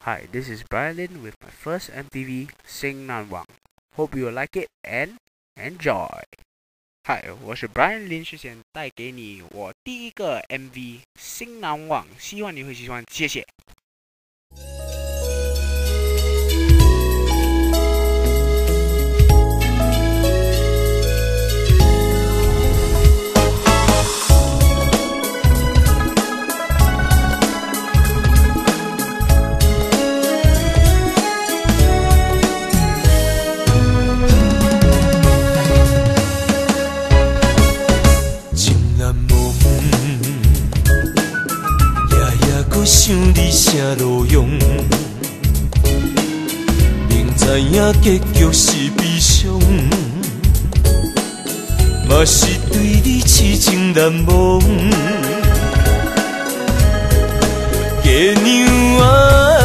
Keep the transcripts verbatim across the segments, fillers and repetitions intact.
Hi, this is Brian Lin with my first M T V Sing Nan Wang. Hope you will like it and enjoy. Hi， 我是 Brian Lin， 是想带给你我第一个 M V 新难忘，希望你会喜欢，谢谢。 想你啥路用，明知影结局是悲伤，嘛是对你痴情难忘。月娘啊，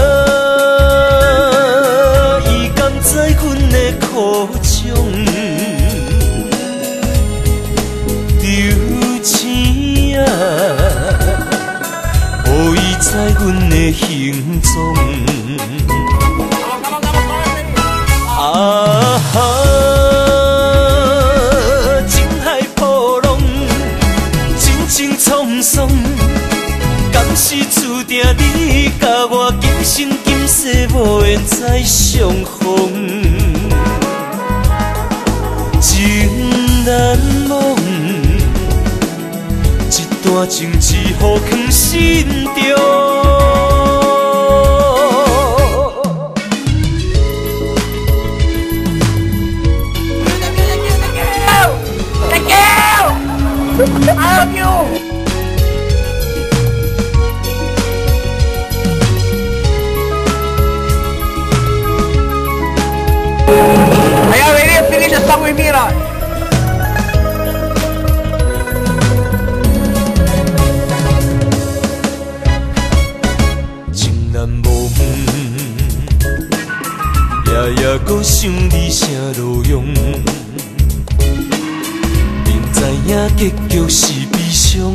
伊甘知阮的苦衷，丢钱啊！予伊知阮的行踪，啊哈，情海波浪，真情沧桑，敢是注定你甲我今生今世无缘再相逢，情难忘。段情只好藏心中。Thank you, I love you. 哎呀 ，Ready to finish the song with me 了。夜夜搁想你啥路用，明知影结局是悲伤，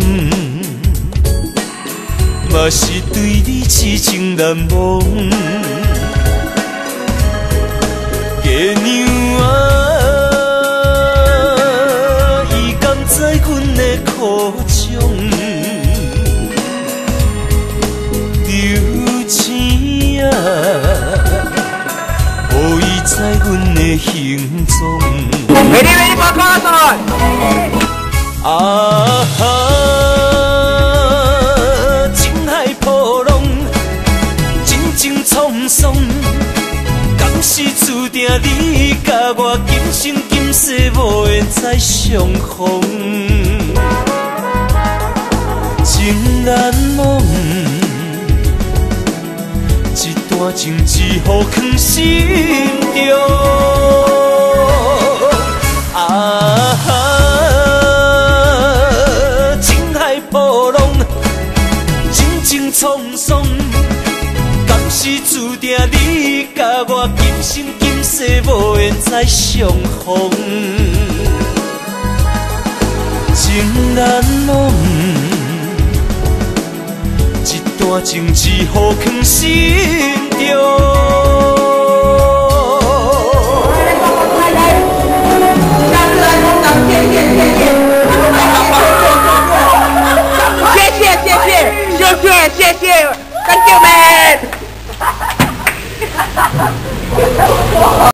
嘛是对你痴情难忘。月娘啊，伊甘知阮的苦衷，丢钱啊！予伊知阮的行踪。Ready, ready for concert. 啊哈，情海波浪，真情沧桑，敢是注定你甲我今生今世无缘再相逢，情难忘。段情只好藏心中，啊哈，情海波浪，真情沧桑，敢是注定你甲我今生今世无缘再相逢，情难忘。段情只好藏心中。谢谢谢谢谢谢谢谢 ，Thank you man。